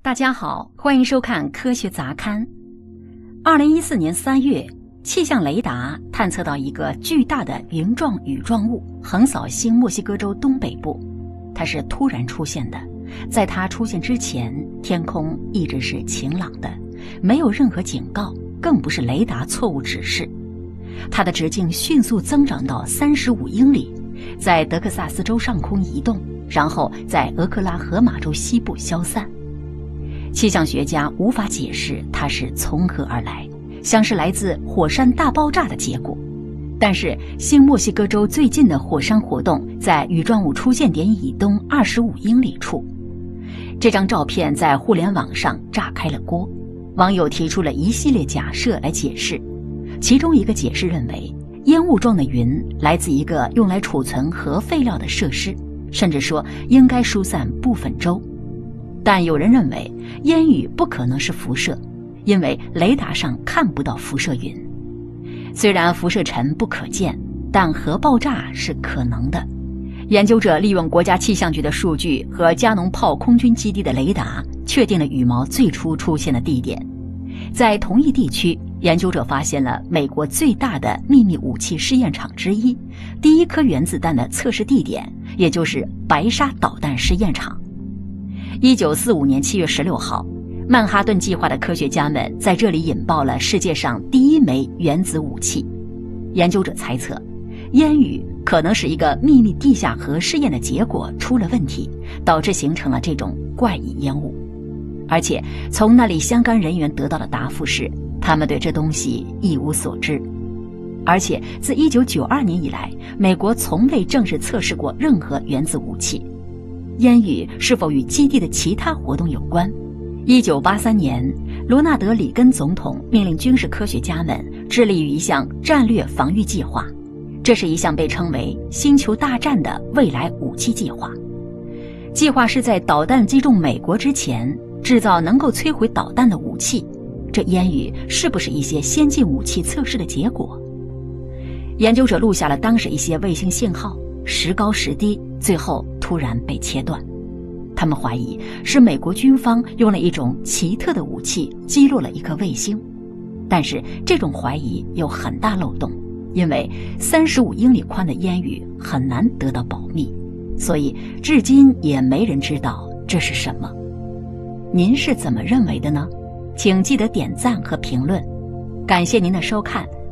大家好，欢迎收看科学杂刊。2014年3月，气象雷达探测到一个巨大的云状羽状物横扫新墨西哥州东北部，它是突然出现的。在它出现之前，天空一直是晴朗的，没有任何警告，更不是雷达错误指示。它的直径迅速增长到35英里，在德克萨斯州上空移动，然后在俄克拉荷马州西部消散。气象学家无法解释它是从何而来，像是来自火山大爆炸的结果。但是新墨西哥州最近的火山活动在羽状物出现点以东25英里处。这张照片在互联网上炸开了锅，网友提出了一系列假设来解释。其中一个解释认为，烟雾状的云来自一个用来储存核废料的设施，甚至说应该疏散部分州。但有人认为烟雨不可能是辐射，因为雷达上看不到辐射云。虽然辐射尘不可见，但核爆炸是可能的。研究者利用国家气象局的数据和加农炮空军基地的雷达，确定了羽毛最初出现的地点。在同一地区，研究者发现了美国最大的秘密武器试验场之一，第一颗原子弹的测试地点，也就是白沙导弹试验场。1945年7月16号，曼哈顿计划的科学家们在这里引爆了世界上第一枚原子武器。研究者猜测，烟雨可能是一个秘密地下核试验的结果出了问题，导致形成了这种怪异烟雾。而且从那里相关人员得到的答复是，他们对这东西一无所知。而且自1992年以来，美国从未正式测试过任何原子武器。烟雨是否与基地的其他活动有关？1983年，罗纳德·里根总统命令军事科学家们致力于一项战略防御计划，这是一项被称为“星球大战”的未来武器计划。计划是在导弹击中美国之前，制造能够摧毁导弹的武器。这烟雨是不是一些先进武器测试的结果？研究者录下了当时一些卫星信号，时高时低，最后突然被切断。他们怀疑是美国军方用了一种奇特的武器击落了一颗卫星，但是这种怀疑有很大漏洞，因为35英里宽的烟雨很难得到保密，所以至今也没人知道这是什么。您是怎么认为的呢？请记得点赞和评论。感谢您的收看，